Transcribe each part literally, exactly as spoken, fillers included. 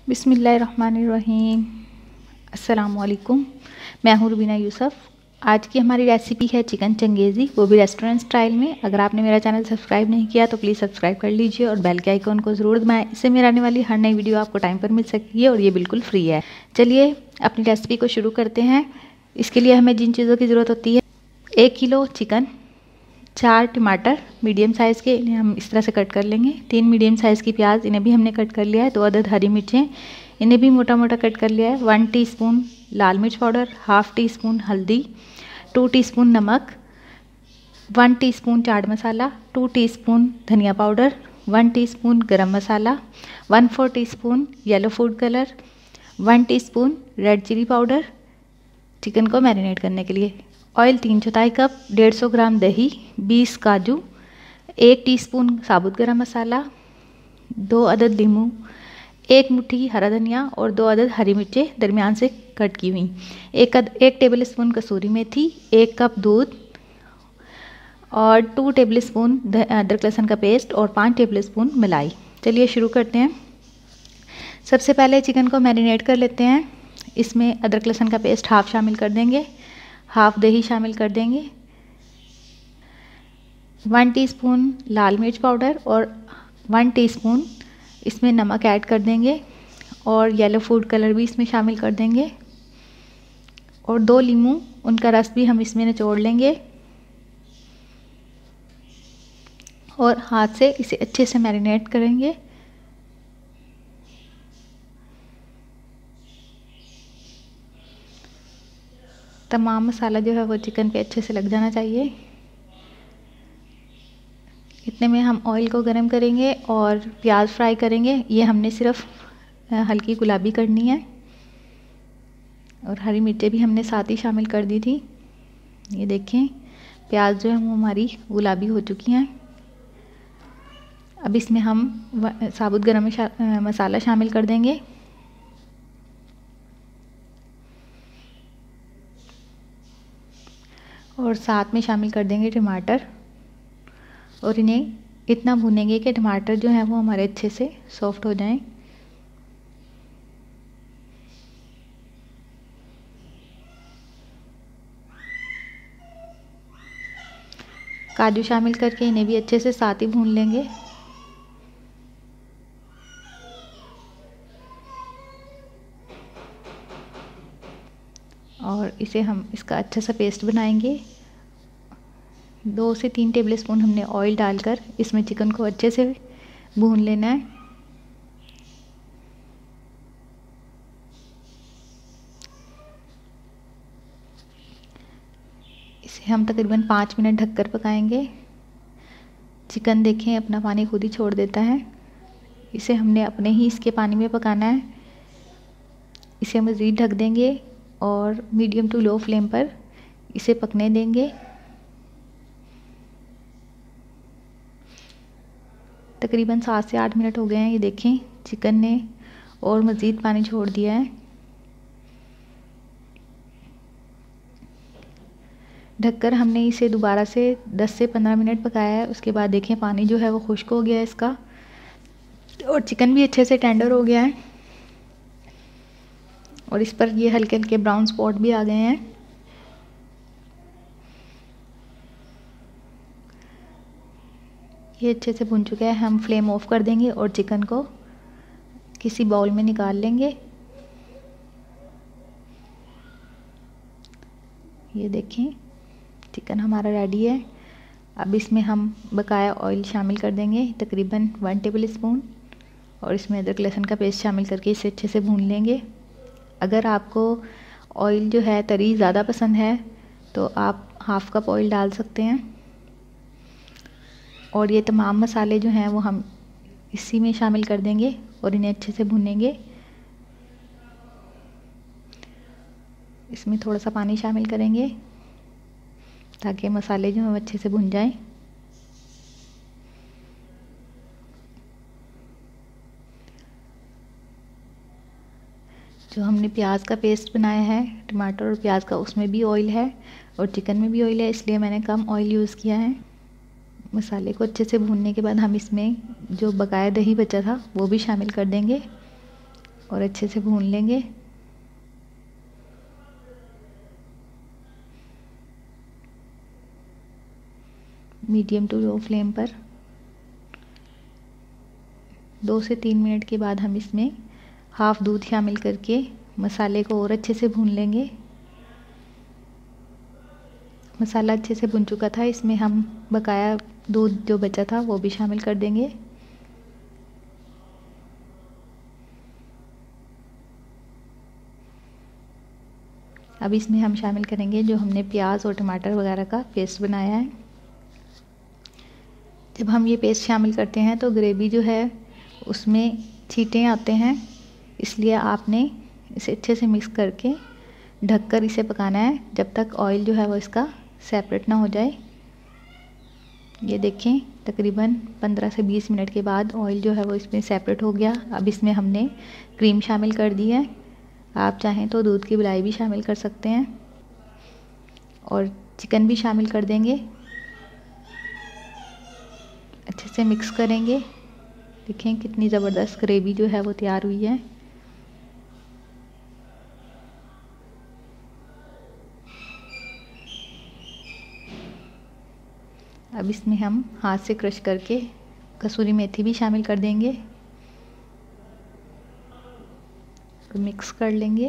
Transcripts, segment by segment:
बिस्मिल्लाहिर्रहमानिर्रहीम। अस्सलामुअलैकुम। मैं हूँ रुबीना यूसुफ। आज की हमारी रेसिपी है चिकन चंगेज़ी, वो भी रेस्टोरेंट स्टाइल में। अगर आपने मेरा चैनल सब्सक्राइब नहीं किया तो प्लीज़ सब्सक्राइब कर लीजिए और बेल के आइकॉन को ज़रूर दबाएं। इससे मेरे आने वाली हर नई वीडियो आपको टाइम पर मिल सकती है और ये बिल्कुल फ्री है। चलिए अपनी रेसिपी को शुरू करते हैं। इसके लिए हमें जिन चीज़ों की ज़रूरत होती है, एक किलो चिकन, चार टमाटर मीडियम साइज़ के, इन्हें हम इस तरह से कट कर लेंगे। तीन मीडियम साइज़ की प्याज, इन्हें भी हमने कट कर लिया है। दो अदद हरी मिर्चें, इन्हें भी मोटा मोटा कट कर लिया है। वन टीस्पून लाल मिर्च पाउडर, हाफ़ टी स्पून हल्दी, टू टीस्पून नमक, वन टीस्पून चाट मसाला, टू टीस्पून धनिया पाउडर, वन टीस्पून गरम मसाला, one four teaspoon yellow food colour, one teaspoon red chilli powder. Chicken को मैरिनेट करने के लिए ऑयल तीन चौथाई कप, डेढ़ सौ ग्राम दही, बीस काजू, एक टीस्पून साबुत गरम मसाला, दो अदद लीमू, एक मुट्ठी हरा धनिया और दो अदद हरी मिर्चें दरमियान से कट की हुई, एक अद, एक टेबल स्पून कसूरी मेथी, एक कप दूध और टू टेबल स्पून अदरक लहसुन का पेस्ट और पाँच टेबल स्पून मलाई। चलिए शुरू करते हैं। सबसे पहले चिकन को मैरिनेट कर लेते हैं। इसमें अदरक लहसुन का पेस्ट हाफ शामिल कर देंगे, हाफ दही शामिल कर देंगे, वन टीस्पून लाल मिर्च पाउडर और वन टीस्पून इसमें नमक ऐड कर देंगे और येलो फूड कलर भी इसमें शामिल कर देंगे और दो लीमू, उनका रस भी हम इसमें निचोड़ लेंगे और हाथ से इसे अच्छे से मैरिनेट करेंगे। तमाम मसाला जो है वो चिकन पे अच्छे से लग जाना चाहिए। इतने में हम ऑयल को गरम करेंगे और प्याज फ्राई करेंगे। ये हमने सिर्फ हल्की गुलाबी करनी है और हरी मिर्चें भी हमने साथ ही शामिल कर दी थी। ये देखें प्याज जो है वो हमारी गुलाबी हो चुकी हैं। अब इसमें हम साबुत गरम मसाला शामिल कर देंगे और साथ में शामिल कर देंगे टमाटर और इन्हें इतना भूनेंगे कि टमाटर जो हैं वो हमारे अच्छे से सॉफ्ट हो जाएं। काजू शामिल करके इन्हें भी अच्छे से साथ ही भून लेंगे। और इसे हम इसका अच्छा सा पेस्ट बनाएंगे। दो से तीन टेबल स्पून हमने ऑयल डालकर इसमें चिकन को अच्छे से भून लेना है। इसे हम तकरीबन पाँच मिनट ढककर पकाएंगे। चिकन देखें अपना पानी खुद ही छोड़ देता है। इसे हमने अपने ही इसके पानी में पकाना है। इसे मज़ीद ढक देंगे और मीडियम टू लो फ्लेम पर इसे पकने देंगे। तकरीबन सात से आठ मिनट हो गए हैं। ये देखें चिकन ने और मज़ीद पानी छोड़ दिया है। ढककर हमने इसे दोबारा से दस से पंद्रह मिनट पकाया है। उसके बाद देखें पानी जो है वो खुश्क हो गया है इसका और चिकन भी अच्छे से टेंडर हो गया है और इस पर ये हल्के हल्के ब्राउन स्पॉट भी आ गए हैं। ये अच्छे से भुन चुका है। हम फ्लेम ऑफ कर देंगे और चिकन को किसी बाउल में निकाल लेंगे। ये देखें चिकन हमारा रेडी है। अब इसमें हम बकाया ऑयल शामिल कर देंगे, तकरीबन वन टेबल स्पून, और इसमें अदरक लहसुन का पेस्ट शामिल करके इसे अच्छे से भून लेंगे। अगर आपको ऑयल जो है तरी ज़्यादा पसंद है तो आप हाफ़ कप ऑयल डाल सकते हैं। और ये तमाम मसाले जो हैं वो हम इसी में शामिल कर देंगे और इन्हें अच्छे से भूनेंगे। इसमें थोड़ा सा पानी शामिल करेंगे ताकि मसाले जो हैं अच्छे से भुन जाएं। जो हमने प्याज का पेस्ट बनाया है टमाटर और प्याज का, उसमें भी ऑयल है और चिकन में भी ऑयल है, इसलिए मैंने कम ऑयल यूज़ किया है। मसाले को अच्छे से भूनने के बाद हम इसमें जो बकाया दही बचा था वो भी शामिल कर देंगे और अच्छे से भून लेंगे। मीडियम टू लो फ्लेम पर। दो से तीन मिनट के बाद हम इसमें हाफ दूध शामिल करके मसाले को और अच्छे से भून लेंगे। मसाला अच्छे से भुन चुका था, इसमें हम बकाया दूध जो बचा था वो भी शामिल कर देंगे। अब इसमें हम शामिल करेंगे जो हमने प्याज और टमाटर वगैरह का पेस्ट बनाया है। जब हम ये पेस्ट शामिल करते हैं तो ग्रेवी जो है उसमें छींटे आते हैं, इसलिए आपने इसे अच्छे से मिक्स करके ढककर इसे पकाना है जब तक ऑयल जो है वो इसका सेपरेट ना हो जाए। ये देखें, तकरीबन पंद्रह से बीस मिनट के बाद ऑयल जो है वो इसमें सेपरेट हो गया। अब इसमें हमने क्रीम शामिल कर दी है। आप चाहें तो दूध की मलाई भी शामिल कर सकते हैं और चिकन भी शामिल कर देंगे। अच्छे से मिक्स करेंगे। देखें कितनी ज़बरदस्त ग्रेवी जो है वो तैयार हुई है। अब इसमें हम हाथ से क्रश करके कसूरी मेथी भी शामिल कर देंगे और मिक्स कर लेंगे।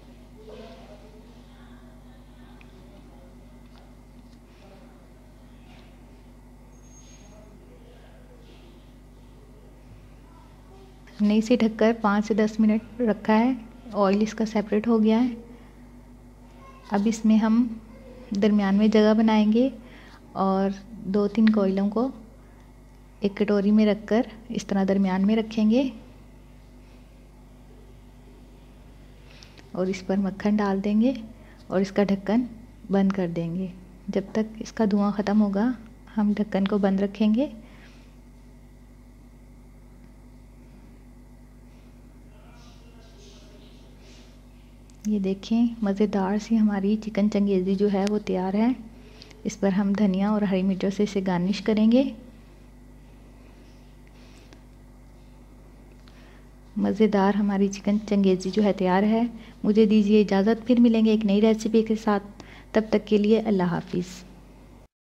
हमने इसे ढककर पाँच से दस मिनट रखा है। ऑयल इसका सेपरेट हो गया है। अब इसमें हम दरमियान में जगह बनाएंगे और दो तीन कोयलों को एक कटोरी में रखकर इस तरह दरमियान में रखेंगे और इस पर मक्खन डाल देंगे और इसका ढक्कन बंद कर देंगे। जब तक इसका धुआं ख़त्म होगा हम ढक्कन को बंद रखेंगे। ये देखें, मज़ेदार सी हमारी चिकन चंगेज़ी जो है वो तैयार है। इस पर हम धनिया और हरी मिर्चों से इसे गार्निश करेंगे। मज़ेदार हमारी चिकन चंगेज़ी जो है तैयार है। मुझे दीजिए इजाज़त, फिर मिलेंगे एक नई रेसिपी के साथ। तब तक के लिए अल्लाह हाफिज़।